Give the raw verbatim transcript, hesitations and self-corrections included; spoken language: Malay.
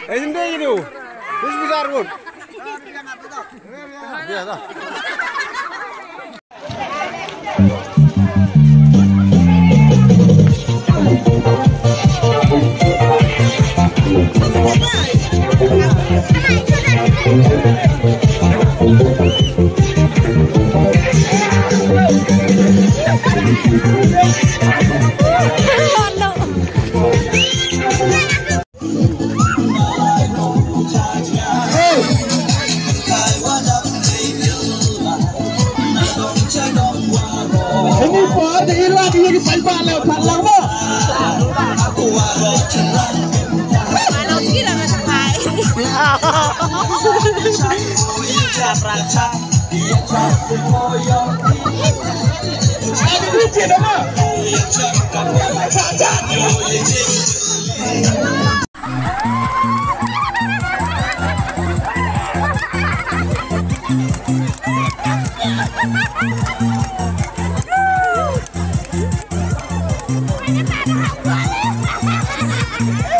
Eh sendiri itu. Terus besar pun. Biar dah. Ini buat hilang ini pan-pan lewat palang mo. Kalau kita nggak sampai. Ada duit apa? Banyak